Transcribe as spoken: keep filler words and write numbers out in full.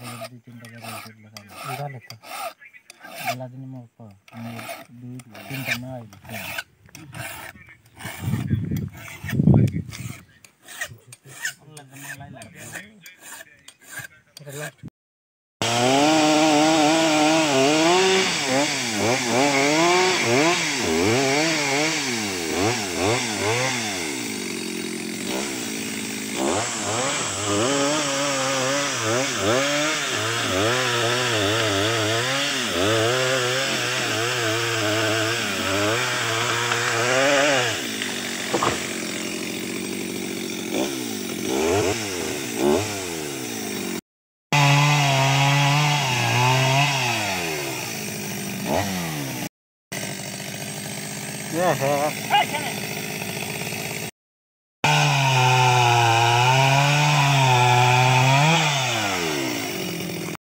दी तीन टका झालं तर मला दिन मग दुई तीन टका लास्ट Yeah.